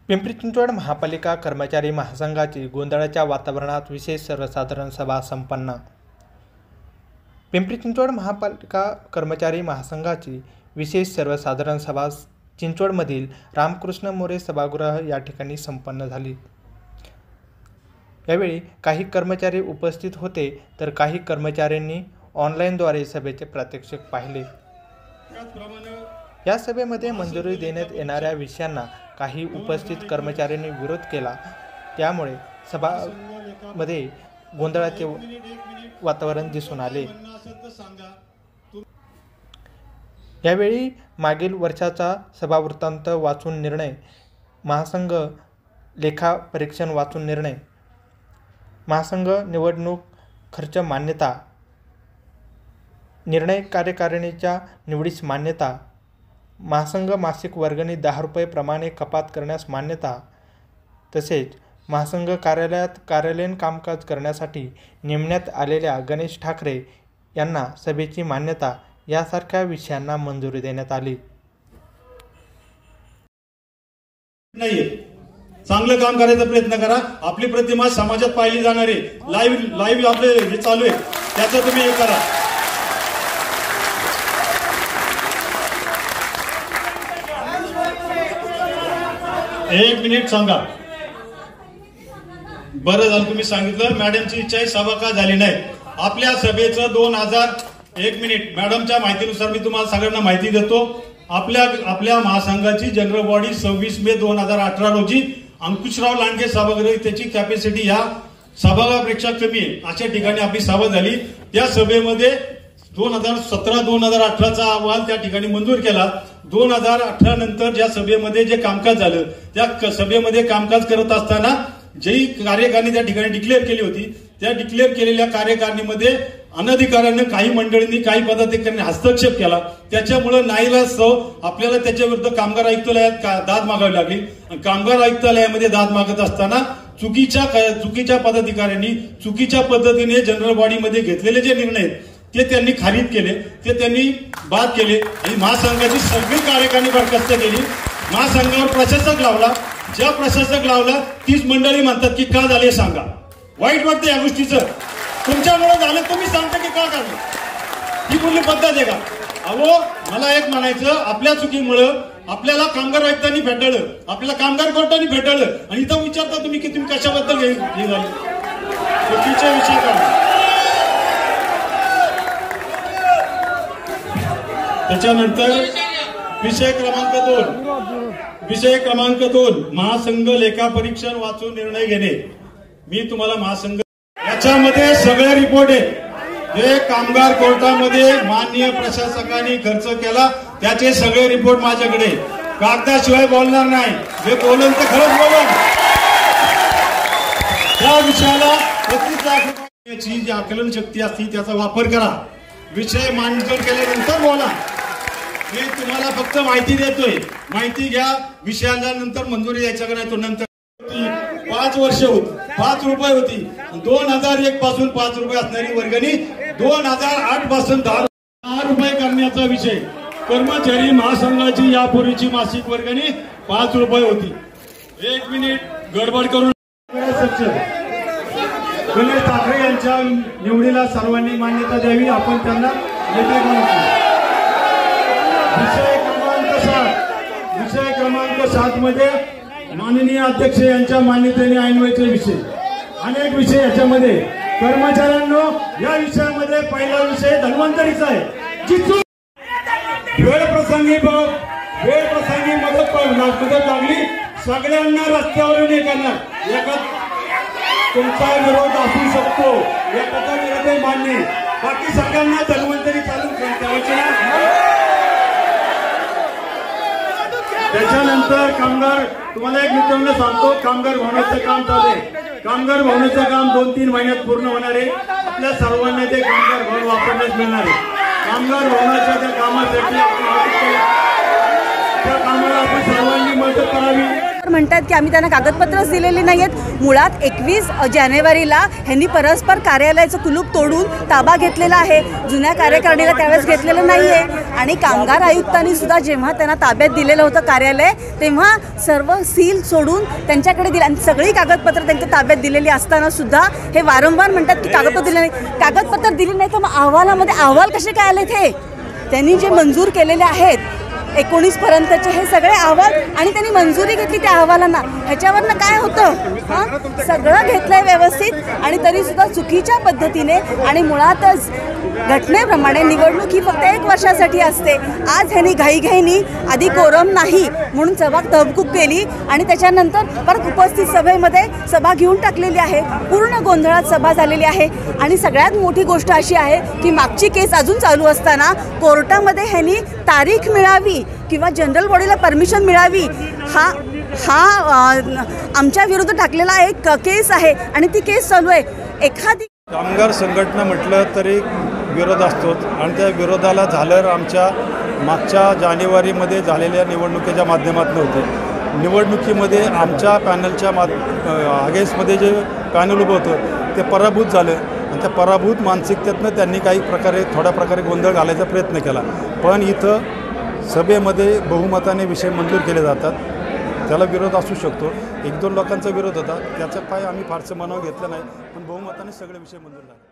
पिंपरी चिंचवड महापालिका कर्मचारी महासंघाची गोंधळाच्या वातावरणात विशेष सर्वसाधारण सभा संपन्न। पिंपरी चिंचवड महापालिका कर्मचारी महासंघाची विशेष सर्वसाधारण सभा चिंचवडमधील रामकृष्ण मोरे सभागृह या ठिकाणी संपन्न झाली। यावेळी काही कर्मचारी उपस्थित होते तर काही कर्मचाऱ्यांनी ऑनलाईनद्वारे सभेचे प्रात्यक्षिक पाहिले। या सभेमध्ये मंजुरी देण्यात येणाऱ्या विषयांना काही उपस्थित कर्मचाऱ्यांनी विरोध केला, त्यामुळे सभामध्ये गोंधळाचे वातावरण दिसून आले। यावेळी मागील वर्षाचा सभावृत्तांत वाचून निर्णय, महासंघ लेखा परीक्षण वाचून निर्णय, महासंघ निवडणूक खर्च मान्यता, निर्णय कार्यकारिणीच्या निवडीस मान्यता, महासंघ मासिक वर्गणी 10 रुपये प्रमाणे कपात करण्यास मान्यता, तसेच महासंघ कार्यालयात कार्यालयीन कामकाज करण्यासाठी नेमण्यात आलेल्या गणेश ठाकरे यांना सभेची मान्यता यासारख्या विषयांना मंजुरी देण्यात आली। चांगलं काम करायचा प्रयत्न करा। आपली प्रतिमा समाजात पाहिली जाणार आहे। लाईव्ह आपले हे चालू आहे, त्याचं तुम्ही हे करा। एक मिनिट सांगा। बरं झालं तुम्ही सांगितलं। मॅडमची इच्छा आहे, सभा का झाली नाही। आपल्या सभेचं 1 मिनिट मॅडमच्या माहितीनुसार मी तुम्हाला सगळ्यांना माहिती देतो। आपल्या महासंघाची जनरल बॉडी 26 मे 2018 रोजी अंकुशराव लांडगे सभागृह, त्याची कॅपॅसिटी या सभागृहापेक्षा कमी आहे अशा ठिकाणी आपली सभा झाली। त्या सभेमध्ये 2017-2018चा अहवाल त्या ठिकाणी मंजूर केला। 2018 नंतर ज्या सभेमध्ये जे कामकाज झालं, त्या सभेमध्ये कामकाज करत असताना जी कार्यकारिणी त्या ठिकाणी डिक्लेअर केली होती, त्या डिक्लेअर केलेल्या कार्यकारिणीमध्ये अनधिकाऱ्याने काही मंडळींनी, काही पदाधिकाऱ्यांनी हस्तक्षेप केला। त्याच्यामुळे नाईलाजास्तव आपल्याला त्याच्या विरुद्ध कामगार आयुक्तालयात दाद मागावी लागली। कामगार आयुक्तालयामध्ये दाद मागत असताना चुकीच्या पदाधिकाऱ्यांनी चुकीच्या पद्धतीने जनरल बॉडीमध्ये घेतलेले जे निर्णय आहेत ते त्यांनी खारिज केले, ते त्यांनी बाद केले आणि महासंघाची सगळी कार्यकारिणी बरखास्त केली। महासंघावर प्रशासक लावला। ज्या प्रशासक लावला तीच मंडळी म्हणतात की का झाले सांगा। वाईट वाटतं या गोष्टीचं, तुमच्यामुळे झालं, तुम्ही सांगता की का झालं। ही कुठली पद्धत आहे का? अहो, मला एक म्हणायचं, आपल्या चुकीमुळं आपल्याला कामगार आयुक्तांनी फेटाळलं, आपल्याला कामगार कोर्टाने फेटाळलं आणि इथं विचारता तुम्ही की तुम्ही कशाबद्दल हे झाले। चुकीचे विषय काढा। त्याच्यानंतर विषय क्रमांक 2 महासंघ लेखा परीक्षण वाचून निर्णय घेणे। मी तुम्हाला महासंघ याच्यामध्ये सगळे रिपोर्ट आहेत जे कामगार कोर्टामध्ये माननीय प्रशासकांनी खर्च केला, त्याचे सगळे रिपोर्ट माझ्याकडे। कागदाशिवाय बोलणार नाही, जे बोलून ते खरंच बोलून। त्या विषयाला 35 लाख रुपयाची जी आकलन शक्ती असते त्याचा वापर करा। विषय मंजूर केल्यानंतर बोला। मी तुम्हाला फक्त माहिती देतोय, माहिती घ्या। विषयाला नंतर मंजुरी द्यायचा का नाही तो नंतर। 5 वर्ष होती, 5 रुपये होती। 2001 पासून 5 रुपये असणारी वर्गणी 2008 पासून 10 रुपये करण्याचा विषय। कर्मचारी महासंघाची यापूर्वीची मासिक वर्गणी 5 रुपये होती। 1 मिनिट गडबड करून गणेश ठाकरे यांच्या निवडीला सर्वांनी मान्यता द्यावी, आपण त्यांना नेते म्हणतो। विषय क्रमांक 7 मध्ये माननीय अध्यक्ष यांच्या मान्यतेने ऐनवेळचे विषय, अनेक विषय याच्यामध्ये। कर्मचाऱ्यांनो, या विषयामध्ये पहिला विषय धन्वंतरीचा आहे। वेळ प्रसंगी मदत लागली, सगळ्यांना रस्त्यावरून हे करणार। तुमचा विरोध असू शकतो, एखादा विरोध मान्य, बाकी सगळ्यांना धन्वंतरी चालू करायचं। त्याच्यानंतर कामगार, तुम्हाला एक मित्रांनो सांगतो, कामगार भवनाचं काम चालू आहे। कामगार भवनाचं काम 2-3 महिन्यात पूर्ण होणार आहे। आपल्या सर्वांना ते कामगार भवन वापरण्यास मिळणार आहे। कामगार भवनाच्या त्या कामासाठी त्या कामाला आपण सर्वांनी मदत करावी। म्हणतात की आम्ही त्यांना कागदपत्रच दिलेली नाही आहेत। मुळात 21 जानेवारीला ह्यांनी परस्पर कार्यालयाचं कुलूप तोडून ताबा घेतलेला आहे। जुन्या कार्यकारिणीला त्यावेळेस घेतलेलं नाही आहे आणि कामगार आयुक्तांनी सुद्धा जेव्हा त्यांना ताब्यात दिलेलं होतं कार्यालय तेव्हा सर्व सील सोडून त्यांच्याकडे दिलं आणि सगळी कागदपत्र त्यांच्या ताब्यात दिलेली असताना सुद्धा हे वारंवार म्हणतात की कागदपत्र दिले नाही, कागदपत्र दिली नाही तर मग अहवालामध्ये अहवाल कसे काय आले ते? त्यांनी जे मंजूर केलेले आहेत 19 पर्यंतचे हे सगळे अहवाल आणि त्यांनी मंजुरी घेतली त्या अहवालांना, ह्याच्यावरनं काय होतं? सगळं घेतलंय व्यवस्थित आणि तरीसुद्धा चुकीच्या पद्धतीने आणि मुळातच घटनेप्रमाणे निवडणूक ही फक्त 1 वर्षासाठी असते। आज ह्यांनी घाईघाईनी आधी कोरम नाही म्हणून सभा तहकूब केली आणि त्याच्यानंतर परत उपस्थित सभेमध्ये सभा घेऊन टाकलेली आहे। पूर्ण गोंधळात सभा झालेली आहे आणि सगळ्यात मोठी गोष्ट अशी आहे की मागची केस अजून चालू असताना कोर्टामध्ये ह्यांनी तारीख मिळावी किंवा जनरल बॉडीला परमिशन मिळावी हा आमच्या विरुद्ध टाकलेला एक केस आहे आणि ती केस चालू आहे। एखादी कामगार संघटना म्हटलं तरी विरोध असतोच आणि त्या विरोधाला झालर आमच्या मागच्या जानेवारीमध्ये झालेल्या निवडणुकीच्या माध्यमातून होते। निवडणुकीमध्ये आमच्या पॅनलच्या अगेन्स्टमध्ये जे पॅनल उभं होतं ते पराभूत झालं आणि त्या पराभूत मानसिकतेतनं त्यांनी काही प्रकारे थोड्या प्रकारे गोंधळ घालायचा प्रयत्न केला। पण इथं सभेमध्ये बहुमताने विषय मंजूर केले जातात, त्याला विरोध असू शकतो। 1-2 लोकांचा विरोध होता, त्याचं काय आम्ही फारसं मनावर घेतलं नाही, पण बहुमताने सगळे विषय मंजूर झाले।